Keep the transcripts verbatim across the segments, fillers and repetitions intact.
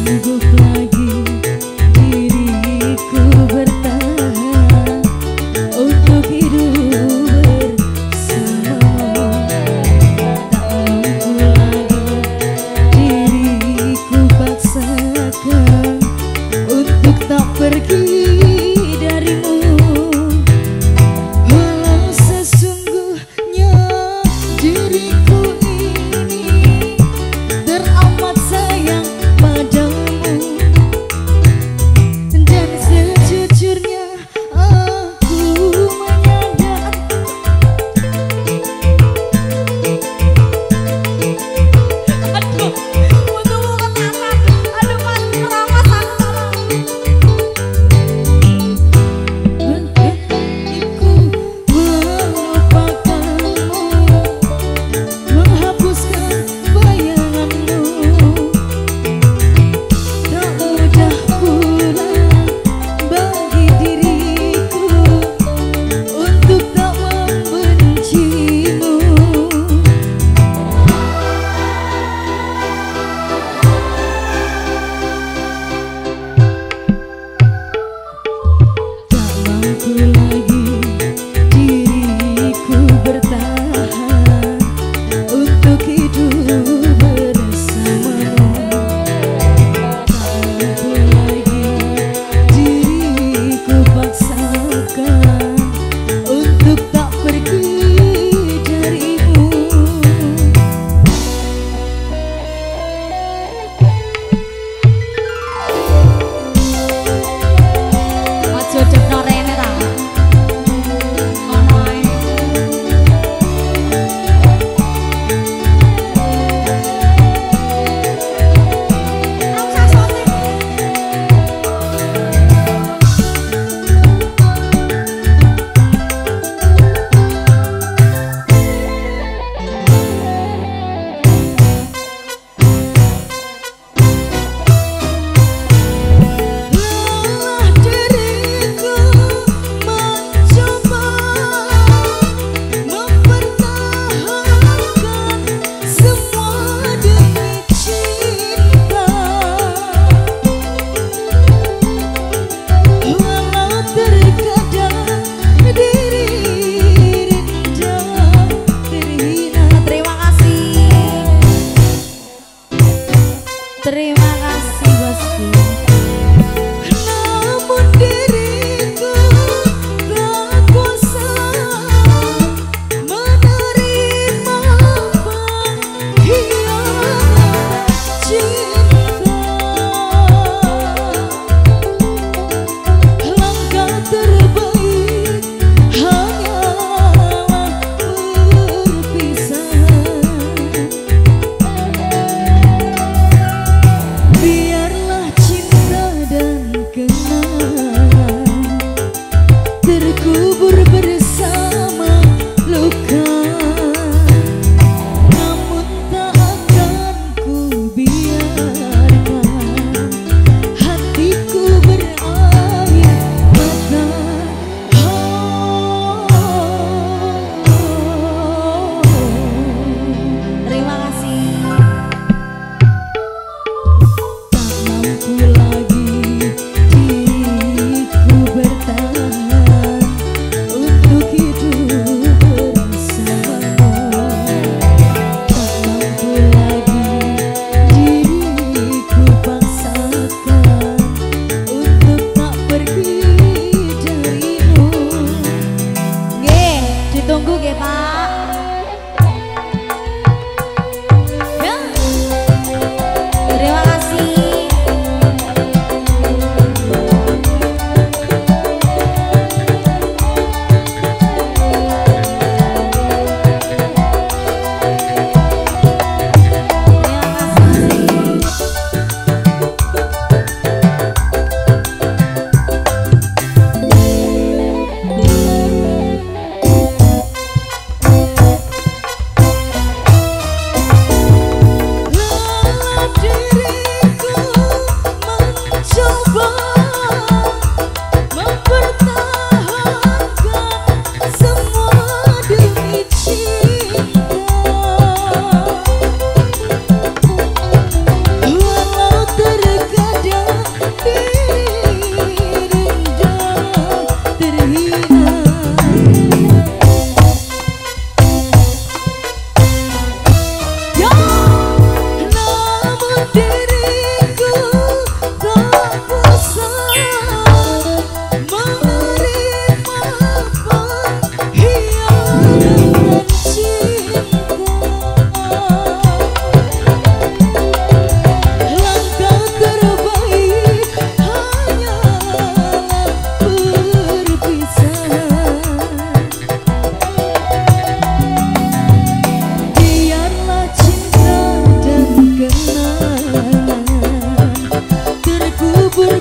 Biar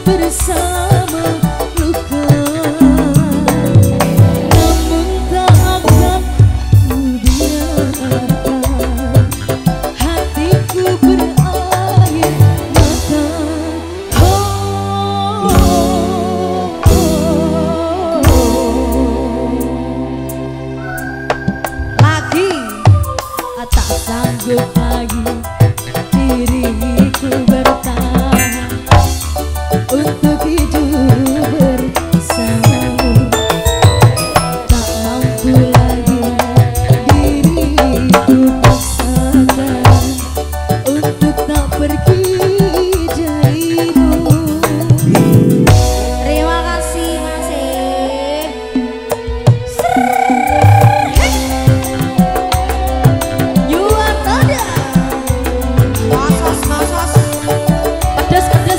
bersama luka, namun tak akan ku biarkan hatiku berair mata. Oh, oh, oh. Lagi tak sanggup lagi diriku bertahan untuk hidup bersamamu. Tak mampu lagi diriku paksakan untuk tak pergi darimu. Terima kasih Mas E. You are Toda. Masos, masos. Pedes, pedes.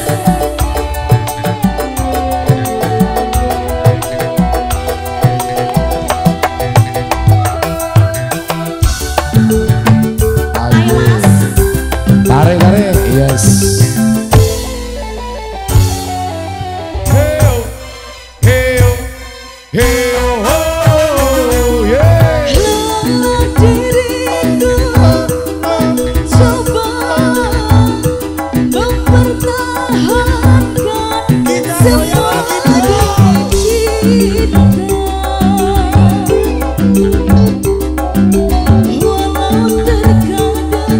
Ayo Mas. Tarik, tarik, yes. Hey, hey, hey, oh, yeah. Lelah diriku coba mempertahankan semua cinta, walau terkadang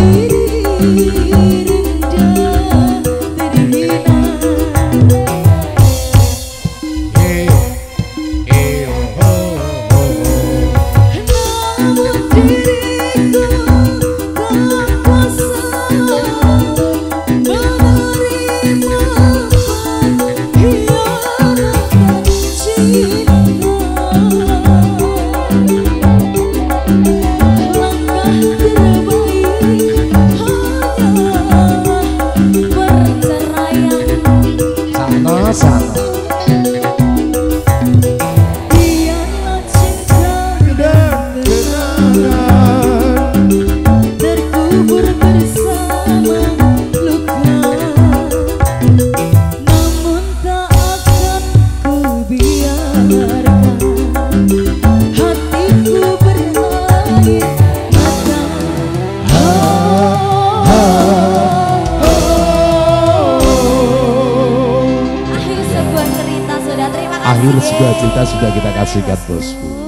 diri rendah terhina. Hey, hey, oh, oh, oh. Namun diriku tak kuasa menerima pengkhianatan cinta. Langkah terbaik hanyalah perceraian. Sana, sana. Biarlah cinta dan kenangan terkubur bersama luka, namun tak akan ku biarkan hatiku berair mata. Akhir sebuah cerita sudah. Terima kasih. Akhir sebuah cerita sudah kita kasihkan bosku.